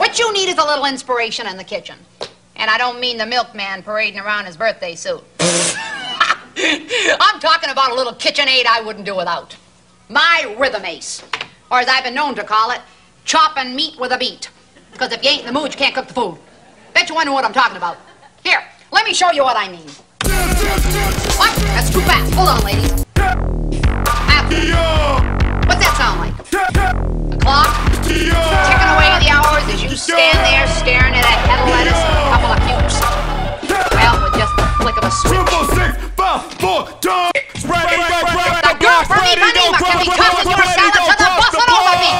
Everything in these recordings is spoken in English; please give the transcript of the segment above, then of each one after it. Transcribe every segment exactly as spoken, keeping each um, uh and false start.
What you need is a little inspiration in the kitchen. And I don't mean the milkman parading around his birthday suit. I'm talking about a little kitchen aid I wouldn't do without. My rhythm ace. Or as I've been known to call it, chopping meat with a beat. Because if you ain't in the mood, you can't cook the food. Bet you wonder what I'm talking about. Here, let me show you what I mean. What? That's too fast. Hold on, ladies. What's that sound like? A clock? Ticking away the hours as you stand there staring at that head of lettuce and a couple of cubes. Well, with just the flick of a switch. The girl from Ipanema can be tossing your salad to the Buffalo meat.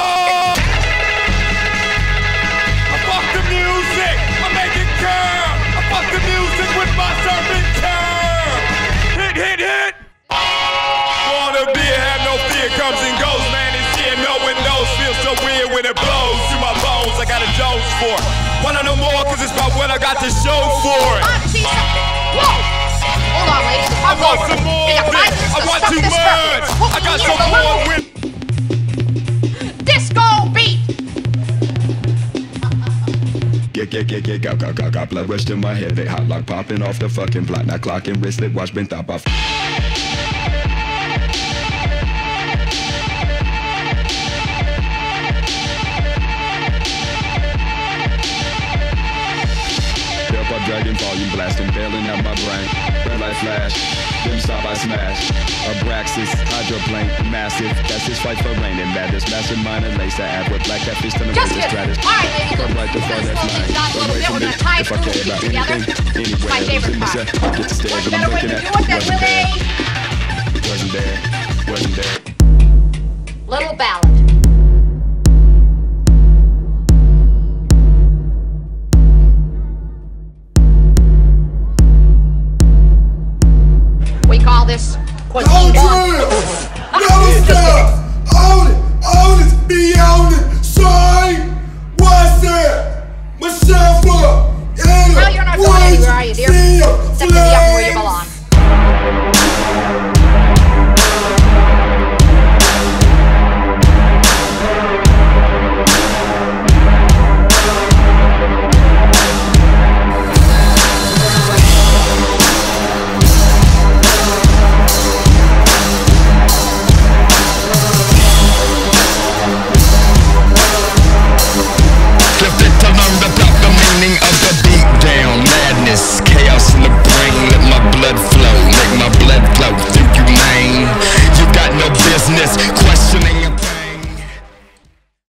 I fuck the music. I make it curl. I fuck the music with my serpent curl. Hit, hit, hit. Wanna be have no fear comes and goes, man. It's here, no one knows. Feels so weird when it blows through my bones. I got a dose for it. Wanna know more? Cause it's about what I got to show for it. I see something. Whoa. Hold on, ladies. I want some more of it. I want too much. I got some more with disco beat. Get, get, get, get, got, got, got, got blood rush to my head. They hot lock popping off the fucking block. Now clocking wristlet, watch been top off. Dragon volume blasting, bailing out my brain. Red light flash, dim stop I smash. Abraxas, hydroplane, massive. That's his fight for rain and madness. Massive mind and lace that ab with black catfish to the Just race stratus. All right, ladies. Come right to far that's mine. Don't wait for me if I care about anything. Anywhere, my favorite losing part. myself. I get to stay What's when I'm better way looking to at. do it than Wasn't with there, a wasn't there, wasn't there. little ballad.